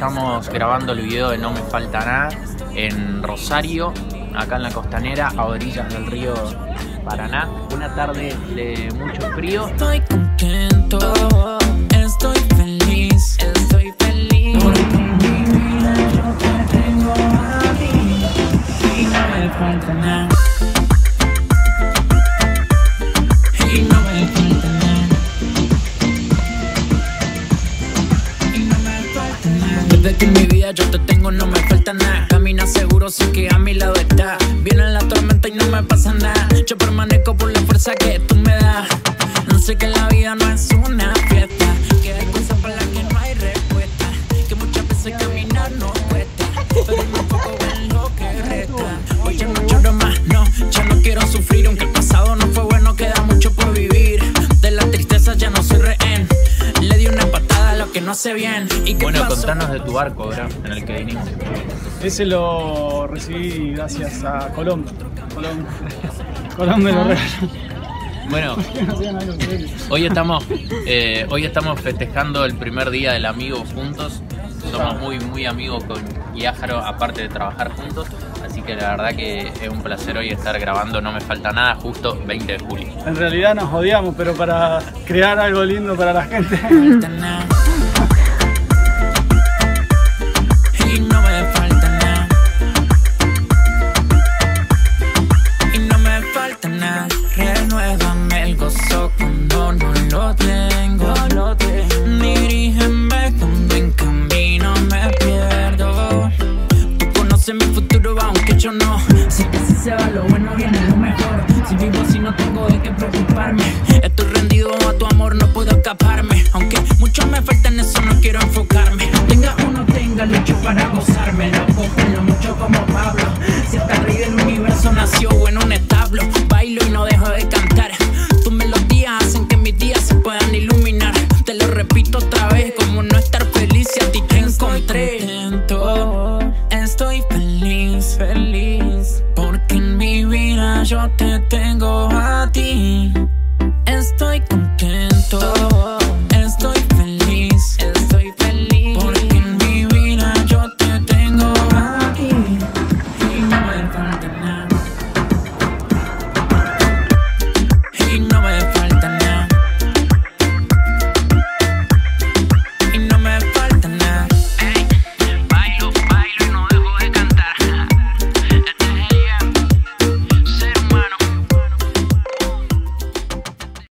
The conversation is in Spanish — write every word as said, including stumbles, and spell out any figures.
estamos grabando el video de No Me Falta Nada en Rosario, acá en la costanera, a orillas del río Paraná. Una tarde de mucho frío. Estoy contento, estoy feliz, estoy feliz. Porque en mi vida yo te tengo a ti y no me falta nada. Y no me falta nada. Y no me falta nada. Desde que en mi vida yo te tengo no me falta nada. Camina seguro, sé que a mi lado está. Viene la tormenta y no me pasa nada. Yo permanezco por la fuerza que tú me das. No sé que la vida no es una fiesta, que hay cosas para las que no hay respuesta, que muchas veces caminar nos cuesta, pero un poco en lo que resta. Hoy ya no lloro más, no, ya no quiero sufrir. Aunque el pasado no fue bueno, queda mucho por vivir. De la tristeza ya no soy rehén. Le di una patada a lo que no hace bien. ¿Y qué Bueno, pasó? contanos de tu barco, bro, en el que vinimos. Ese lo recibí gracias a Colón. Colón, Colón me lo regaló. Bueno, hoy estamos, eh, hoy estamos festejando el primer día del amigo juntos. Somos muy, muy amigos con Iájaro, aparte de trabajar juntos. Así que la verdad que es un placer hoy estar grabando No Me Falta Nada, justo veinte de julio. En realidad nos odiamos, pero para crear algo lindo para la gente. falta nada. Y no me falta nada. Y no me falta nada. Renuévame el gozo cuando no lo tengo. lo tengo. Dirígeme cuando en camino me pierdo. Tú conoces mi futuro aunque yo no. Sé que si se va lo bueno viene lo mejor. Si vivo si no tengo de qué preocuparme. Estoy rendido a tu amor, no puedo escaparme. Aunque mucho me falta en eso, no quiero enfocarme. Tenga o no tenga, lucho para gozarme. Lo cojo mucho como Pablo. Si hasta el rey del universo nació en un establo, bailo y no dejo de cantar. Tus melodías hacen que mis días se puedan iluminar. Te lo repito otra vez, como no estar feliz si a ti te encontré. Contento, estoy feliz, feliz, porque en mi vida yo te tengo a ti.